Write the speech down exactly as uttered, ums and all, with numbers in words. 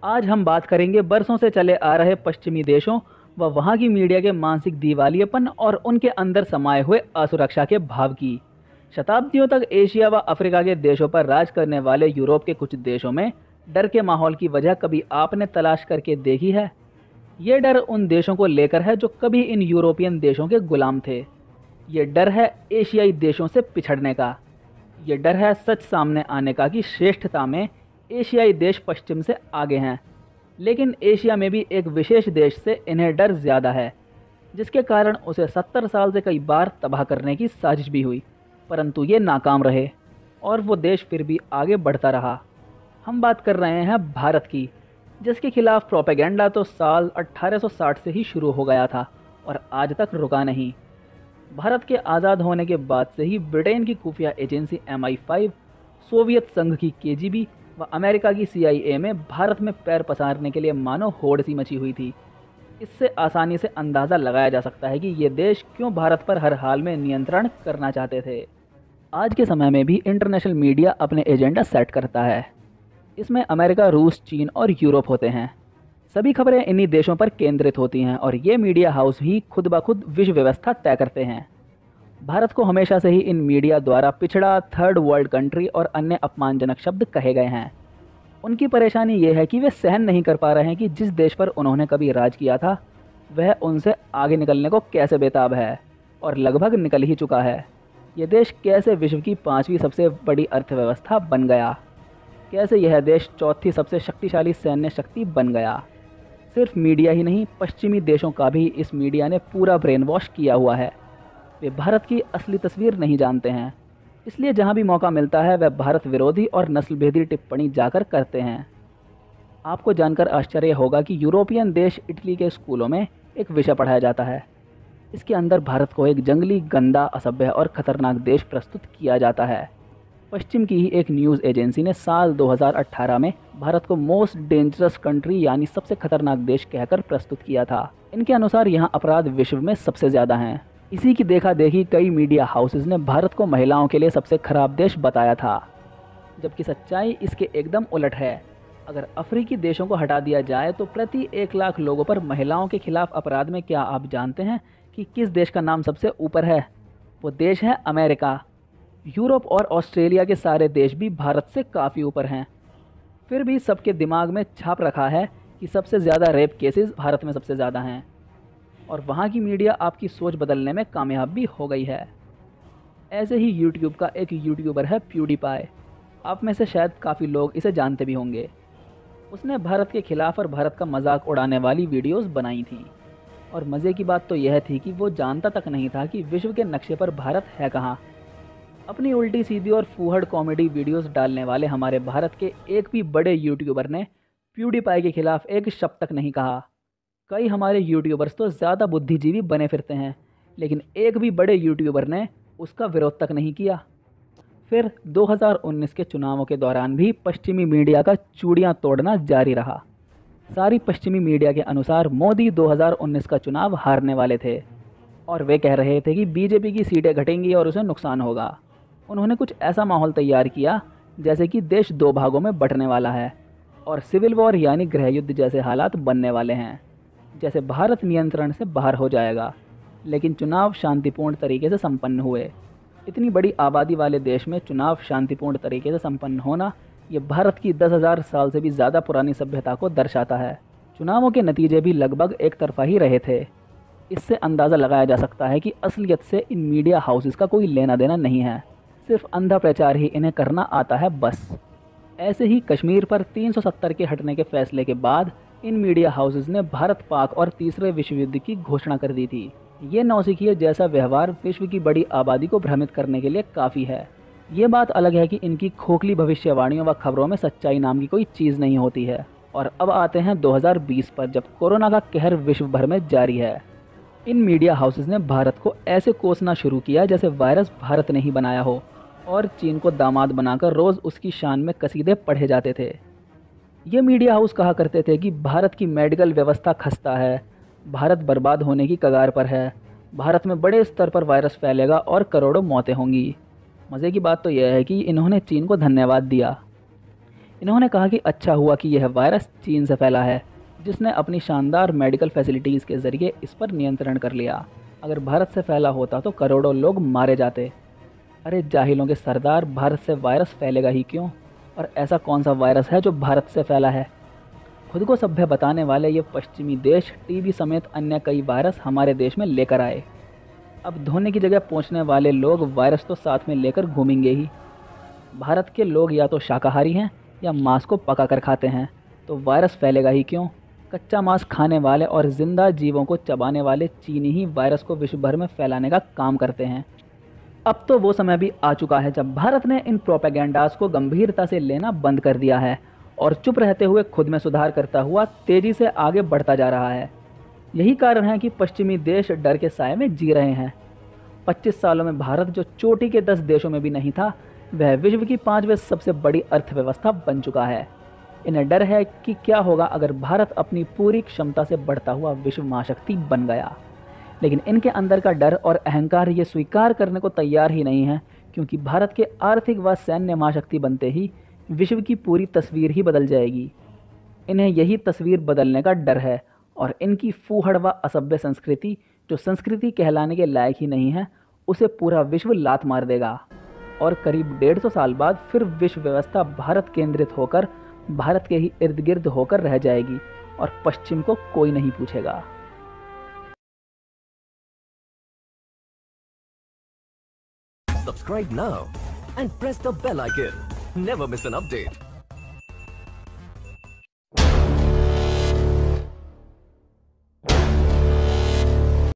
आज हम बात करेंगे बरसों से चले आ रहे पश्चिमी देशों व वहाँ की मीडिया के मानसिक दिवालियेपन और उनके अंदर समाये हुए असुरक्षा के भाव की। शताब्दियों तक एशिया व अफ्रीका के देशों पर राज करने वाले यूरोप के कुछ देशों में डर के माहौल की वजह कभी आपने तलाश करके देखी है? ये डर उन देशों को लेकर है जो कभी इन यूरोपियन देशों के गुलाम थे। ये डर है एशियाई देशों से पिछड़ने का। ये डर है सच सामने आने का कि श्रेष्ठता में एशियाई देश पश्चिम से आगे हैं। लेकिन एशिया में भी एक विशेष देश से इन्हें डर ज़्यादा है, जिसके कारण उसे सत्तर साल से कई बार तबाह करने की साजिश भी हुई, परंतु ये नाकाम रहे और वो देश फिर भी आगे बढ़ता रहा। हम बात कर रहे हैं भारत की, जिसके खिलाफ प्रोपेगेंडा तो साल अठारह सौ साठ से ही शुरू हो गया था और आज तक रुका नहीं। भारत के आज़ाद होने के बाद से ही ब्रिटेन की खुफिया agency M I five, Soviet संघ की के जी बी व अमेरिका की सी आई ए में भारत में पैर पसारने के लिए मानो होड़ सी मची हुई थी। इससे आसानी से अंदाज़ा लगाया जा सकता है कि ये देश क्यों भारत पर हर हाल में नियंत्रण करना चाहते थे। आज के समय में भी इंटरनेशनल मीडिया अपने एजेंडा सेट करता है। इसमें अमेरिका, रूस, चीन और यूरोप होते हैं। सभी खबरें इन्हीं देशों पर केंद्रित होती हैं और ये मीडिया हाउस ही खुद ब खुद विश्व व्यवस्था तय करते हैं। भारत को हमेशा से ही इन मीडिया द्वारा पिछड़ा, थर्ड वर्ल्ड कंट्री और अन्य अपमानजनक शब्द कहे गए हैं। उनकी परेशानी ये है कि वे सहन नहीं कर पा रहे हैं कि जिस देश पर उन्होंने कभी राज किया था वह उनसे आगे निकलने को कैसे बेताब है और लगभग निकल ही चुका है। ये देश कैसे विश्व की पाँचवीं सबसे बड़ी अर्थव्यवस्था बन गया, कैसे यह देश चौथी सबसे शक्तिशाली सैन्य शक्ति बन गया। सिर्फ मीडिया ही नहीं, पश्चिमी देशों का भी इस मीडिया ने पूरा ब्रेन वॉश किया हुआ है। वे भारत की असली तस्वीर नहीं जानते हैं, इसलिए जहां भी मौका मिलता है वह भारत विरोधी और नस्लभेदी टिप्पणी जाकर करते हैं। आपको जानकर आश्चर्य होगा कि यूरोपियन देश इटली के स्कूलों में एक विषय पढ़ाया जाता है। इसके अंदर भारत को एक जंगली, गंदा, असभ्य और खतरनाक देश प्रस्तुत किया जाता है। पश्चिम की ही एक न्यूज़ एजेंसी ने साल दो हज़ार अठारह में भारत को मोस्ट डेंजरस कंट्री यानी सबसे खतरनाक देश कहकर प्रस्तुत किया था। इनके अनुसार यहाँ अपराध विश्व में सबसे ज़्यादा हैं। इसी की देखा देखी कई मीडिया हाउसेज ने भारत को महिलाओं के लिए सबसे खराब देश बताया था, जबकि सच्चाई इसके एकदम उलट है। अगर अफ्रीकी देशों को हटा दिया जाए तो प्रति एक लाख लोगों पर महिलाओं के खिलाफ अपराध में क्या आप जानते हैं कि किस देश का नाम सबसे ऊपर है? वो देश है अमेरिका। यूरोप और ऑस्ट्रेलिया के सारे देश भी भारत से काफ़ी ऊपर हैं। फिर भी सबके दिमाग में छाप रखा है कि सबसे ज़्यादा रेप केसेस भारत में सबसे ज़्यादा हैं और वहाँ की मीडिया आपकी सोच बदलने में कामयाब भी हो गई है। ऐसे ही यूट्यूब का एक यूट्यूबर है प्यूडीपाई। आप में से शायद काफ़ी लोग इसे जानते भी होंगे। उसने भारत के खिलाफ और भारत का मजाक उड़ाने वाली वीडियोस बनाई थी और मज़े की बात तो यह थी कि वो जानता तक नहीं था कि विश्व के नक्शे पर भारत है कहाँ। अपनी उल्टी सीधी और फूहड़ कॉमेडी वीडियोस डालने वाले हमारे भारत के एक भी बड़े यूट्यूबर ने प्यूडीपाई के खिलाफ एक शब्द तक नहीं कहा। कई हमारे यूट्यूबर्स तो ज़्यादा बुद्धिजीवी बने फिरते हैं, लेकिन एक भी बड़े यूट्यूबर ने उसका विरोध तक नहीं किया। फिर दो हज़ार उन्नीस के चुनावों के दौरान भी पश्चिमी मीडिया का चूड़ियाँ तोड़ना जारी रहा। सारी पश्चिमी मीडिया के अनुसार मोदी दो हज़ार उन्नीस का चुनाव हारने वाले थे और वे कह रहे थे कि बीजेपी की सीटें घटेंगी और उसे नुकसान होगा। उन्होंने कुछ ऐसा माहौल तैयार किया जैसे कि देश दो भागों में बंटने वाला है और सिविल वॉर यानी गृह युद्ध जैसे हालात बनने वाले हैं, जैसे भारत नियंत्रण से बाहर हो जाएगा। लेकिन चुनाव शांतिपूर्ण तरीके से संपन्न हुए। इतनी बड़ी आबादी वाले देश में चुनाव शांतिपूर्ण तरीके से संपन्न होना ये भारत की दस हज़ार साल से भी ज़्यादा पुरानी सभ्यता को दर्शाता है। चुनावों के नतीजे भी लगभग एक तरफा ही रहे थे। इससे अंदाज़ा लगाया जा सकता है कि असलियत से इन मीडिया हाउसेस का कोई लेना देना नहीं है, सिर्फ अंधा प्रचार ही इन्हें करना आता है बस। ऐसे ही कश्मीर पर तीन सौ सत्तर के हटने के फैसले के बाद इन मीडिया हाउसेस ने भारत, पाक और तीसरे विश्व युद्ध की घोषणा कर दी थी। ये नौसिखिए जैसा व्यवहार विश्व की बड़ी आबादी को भ्रमित करने के लिए काफ़ी है। ये बात अलग है कि इनकी खोखली भविष्यवाणियों व खबरों में सच्चाई नाम की कोई चीज़ नहीं होती है। और अब आते हैं दो हज़ार बीस पर, जब कोरोना का कहर विश्व भर में जारी है। इन मीडिया हाउसेस ने भारत को ऐसे कोसना शुरू किया जैसे वायरस भारत ने ही बनाया हो और चीन को दामाद बनाकर रोज़ उसकी शान में कसीदे पढ़े जाते थे। ये मीडिया हाउस कहा करते थे कि भारत की मेडिकल व्यवस्था खस्ता है, भारत बर्बाद होने की कगार पर है, भारत में बड़े स्तर पर वायरस फैलेगा और करोड़ों मौतें होंगी। मज़े की बात तो यह है कि इन्होंने चीन को धन्यवाद दिया। इन्होंने कहा कि अच्छा हुआ कि यह वायरस चीन से फैला है, जिसने अपनी शानदार मेडिकल फैसिलिटीज़ के ज़रिए इस पर नियंत्रण कर लिया। अगर भारत से फैला होता तो करोड़ों लोग मारे जाते। अरे जाहिलों के सरदार, भारत से वायरस फैलेगा ही क्यों? और ऐसा कौन सा वायरस है जो भारत से फैला है? खुद को सभ्य बताने वाले ये पश्चिमी देश टीबी समेत अन्य कई वायरस हमारे देश में लेकर आए। अब धोने की जगह पहुंचने वाले लोग वायरस तो साथ में लेकर घूमेंगे ही। भारत के लोग या तो शाकाहारी हैं या मांस को पका कर खाते हैं, तो वायरस फैलेगा ही क्यों? कच्चा मांस खाने वाले और जिंदा जीवों को चबाने वाले चीनी ही वायरस को विश्व भर में फैलाने का काम करते हैं। अब तो वो समय भी आ चुका है जब भारत ने इन प्रोपेगेंडास को गंभीरता से लेना बंद कर दिया है और चुप रहते हुए खुद में सुधार करता हुआ तेजी से आगे बढ़ता जा रहा है। यही कारण है कि पश्चिमी देश डर के साए में जी रहे हैं। पच्चीस सालों में भारत जो चोटी के दस देशों में भी नहीं था, वह विश्व की पांचवें सबसे बड़ी अर्थव्यवस्था बन चुका है। इन्हें डर है कि क्या होगा अगर भारत अपनी पूरी क्षमता से बढ़ता हुआ विश्व महाशक्ति बन गया। लेकिन इनके अंदर का डर और अहंकार ये स्वीकार करने को तैयार ही नहीं है, क्योंकि भारत के आर्थिक व सैन्य महाशक्ति बनते ही विश्व की पूरी तस्वीर ही बदल जाएगी। इन्हें यही तस्वीर बदलने का डर है और इनकी फूहड़ व असभ्य संस्कृति, जो संस्कृति कहलाने के लायक ही नहीं है, उसे पूरा विश्व लात मार देगा और करीब डेढ़ सौ साल बाद फिर विश्व व्यवस्था भारत केंद्रित होकर भारत के ही इर्द गिर्द होकर रह जाएगी और पश्चिम को कोई नहीं पूछेगा। Subscribe now and press the bell icon. Never miss an update.